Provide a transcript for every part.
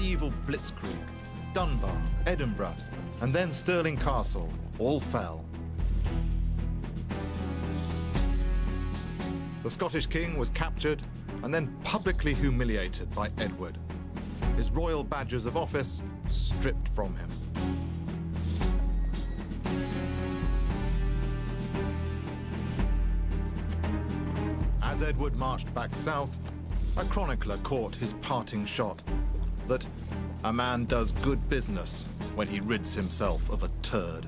medieval Blitzkrieg, Dunbar, Edinburgh, and then Stirling Castle all fell. The Scottish king was captured and then publicly humiliated by Edward. His royal badges of office stripped from him. As Edward marched back south, a chronicler caught his parting shot that a man does good business when he rids himself of a turd.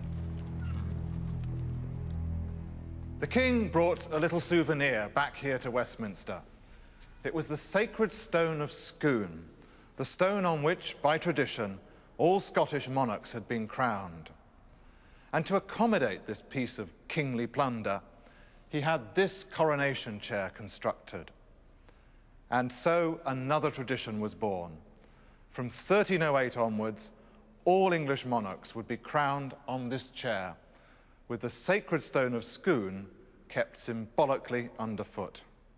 The king brought a little souvenir back here to Westminster. It was the sacred stone of Scone, the stone on which, by tradition, all Scottish monarchs had been crowned. And to accommodate this piece of kingly plunder, he had this coronation chair constructed. And so another tradition was born. From 1308 onwards, all English monarchs would be crowned on this chair, with the sacred stone of Scone kept symbolically underfoot.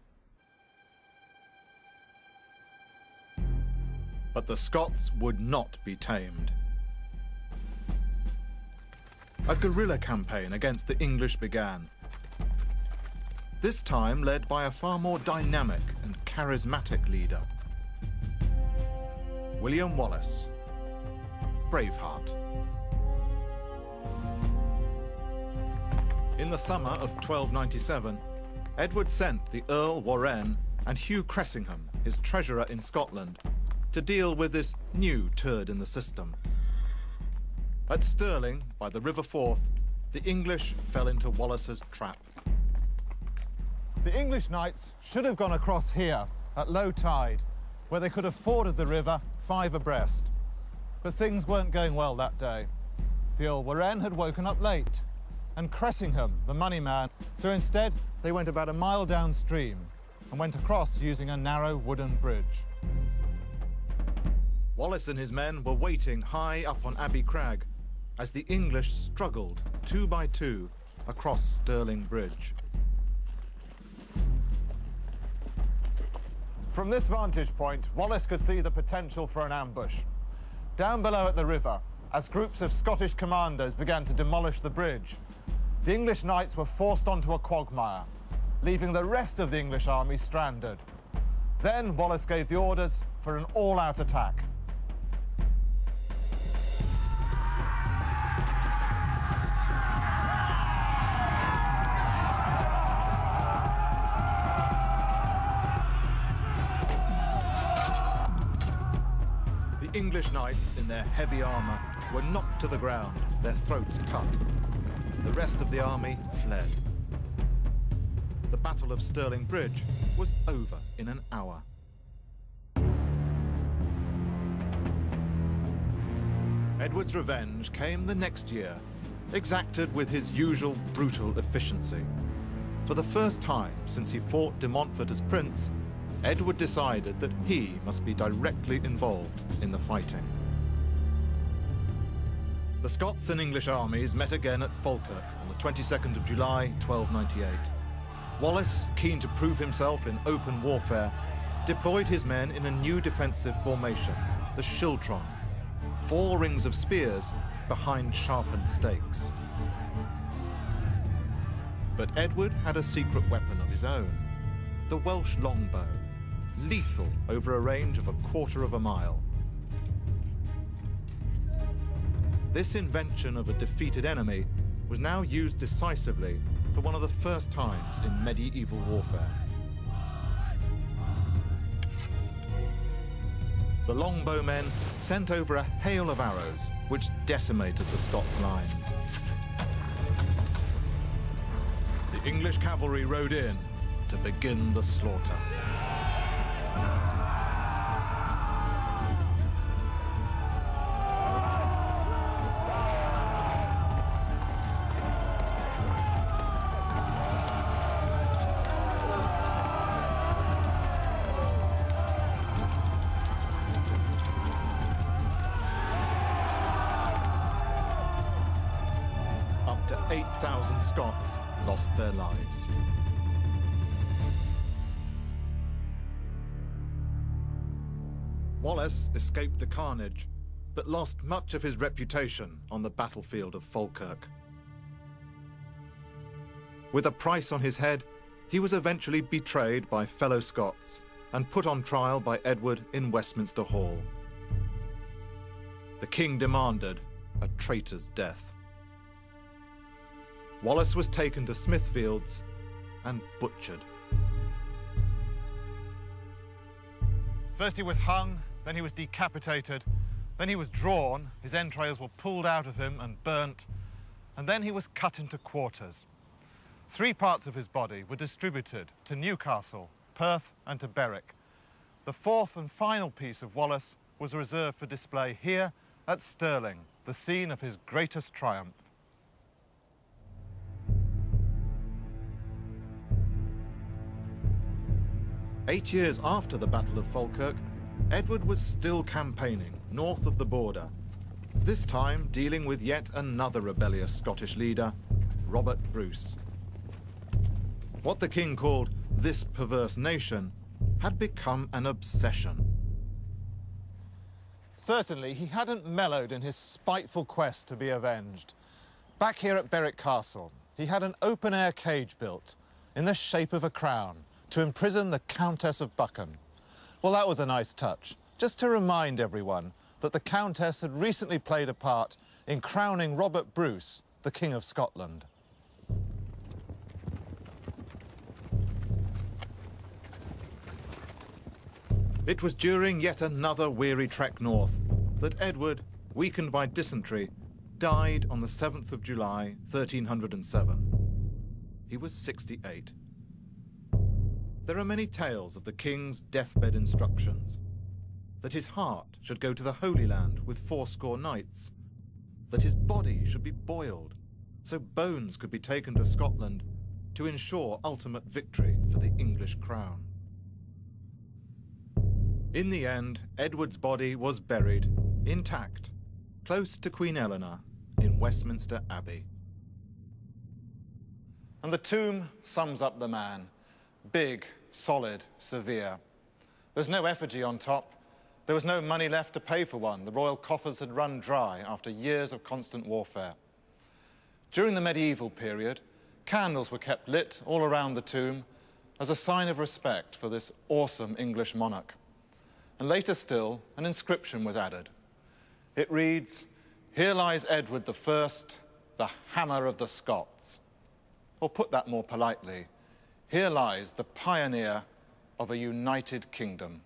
But the Scots would not be tamed. A guerrilla campaign against the English began, this time led by a far more dynamic and charismatic leader, William Wallace, Braveheart. In the summer of 1297, Edward sent the Earl Warenne and Hugh Cressingham, his treasurer in Scotland, to deal with this new turd in the system. At Stirling, by the River Forth, the English fell into Wallace's trap. The English knights should have gone across here at low tide, where they could have forded the river 5 abreast. But things weren't going well that day. The Earl Warenne had woken up late, and Cressingham, the money man, so instead they went about a mile downstream and went across using a narrow wooden bridge. Wallace and his men were waiting high up on Abbey Crag as the English struggled 2 by 2 across Stirling Bridge. From this vantage point, Wallace could see the potential for an ambush. Down below at the river, as groups of Scottish commandos began to demolish the bridge, the English knights were forced onto a quagmire, leaving the rest of the English army stranded. Then Wallace gave the orders for an all-out attack. The English knights in their heavy armour were knocked to the ground, their throats cut. The rest of the army fled. The Battle of Stirling Bridge was over in an hour. Edward's revenge came the next year, exacted with his usual brutal efficiency. For the first time since he fought de Montfort as prince, Edward decided that he must be directly involved in the fighting. The Scots and English armies met again at Falkirk on the 22nd of July, 1298. Wallace, keen to prove himself in open warfare, deployed his men in a new defensive formation, the Schiltron, 4 rings of spears behind sharpened stakes. But Edward had a secret weapon of his own, the Welsh longbow, lethal over a range of 1/4 of a mile. This invention of a defeated enemy was now used decisively for one of the first times in medieval warfare. The longbowmen sent over a hail of arrows which decimated the Scots' lines. The English cavalry rode in to begin the slaughter. Up to 8,000 Scots lost their lives. Wallace escaped the carnage, but lost much of his reputation on the battlefield of Falkirk. With a price on his head, he was eventually betrayed by fellow Scots and put on trial by Edward in Westminster Hall. The king demanded a traitor's death. Wallace was taken to Smithfields and butchered. First he was hung, then he was decapitated, then he was drawn, his entrails were pulled out of him and burnt, and then he was cut into quarters. 3 parts of his body were distributed to Newcastle, Perth and to Berwick. The 4th and final piece of Wallace was reserved for display here at Stirling, the scene of his greatest triumph. Eight years after the Battle of Falkirk, Edward was still campaigning north of the border, this time dealing with yet another rebellious Scottish leader, Robert Bruce. What the king called this perverse nation had become an obsession. Certainly, he hadn't mellowed in his spiteful quest to be avenged. Back here at Berwick Castle, he had an open-air cage built in the shape of a crown to imprison the Countess of Buchan. Well, that was a nice touch, just to remind everyone that the Countess had recently played a part in crowning Robert Bruce, the King of Scotland. It was during yet another weary trek north that Edward, weakened by dysentery, died on the 7th of July, 1307. He was 68. There are many tales of the king's deathbed instructions. That his heart should go to the Holy Land with 80 knights. That his body should be boiled, so bones could be taken to Scotland to ensure ultimate victory for the English crown. In the end, Edward's body was buried, intact, close to Queen Eleanor in Westminster Abbey. And the tomb sums up the man. Big, solid, severe. There's no effigy on top. There was no money left to pay for one. The royal coffers had run dry after years of constant warfare. During the medieval period, candles were kept lit all around the tomb as a sign of respect for this awesome English monarch. And later still, an inscription was added. It reads, "Here lies Edward I, the hammer of the Scots." Or put that more politely, here lies the pioneer of a united kingdom.